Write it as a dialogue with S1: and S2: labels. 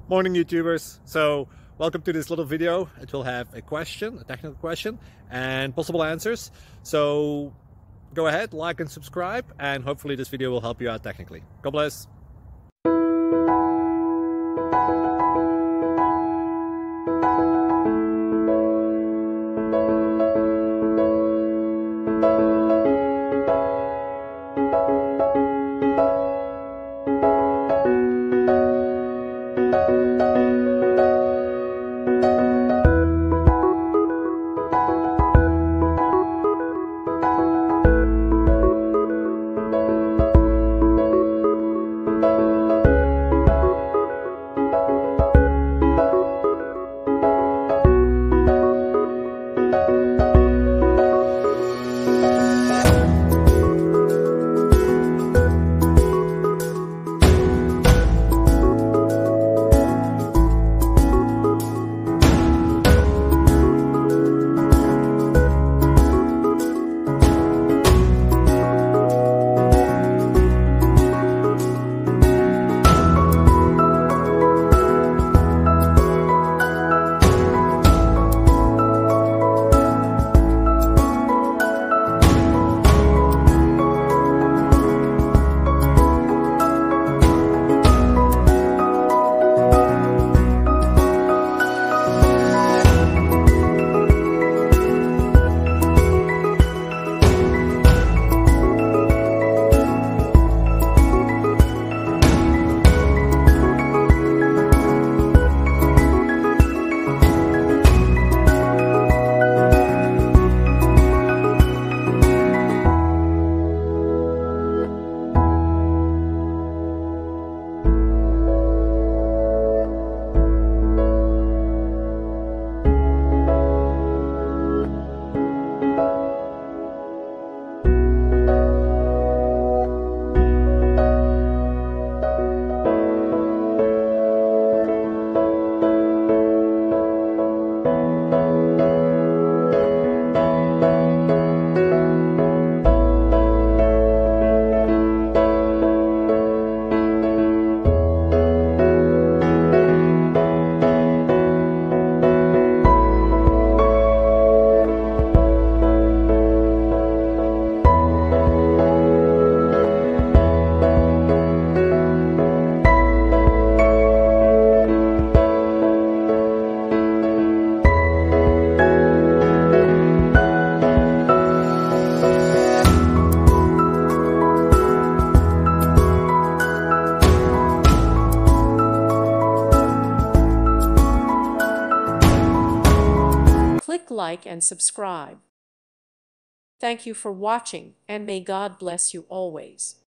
S1: Morning YouTubers. So welcome to this little video. It will have a question, a technical question, and possible answers. So go ahead, like and subscribe, and hopefully this video will help you out technically. God bless.
S2: Click like and subscribe. Thank you for watching, and may God bless you always.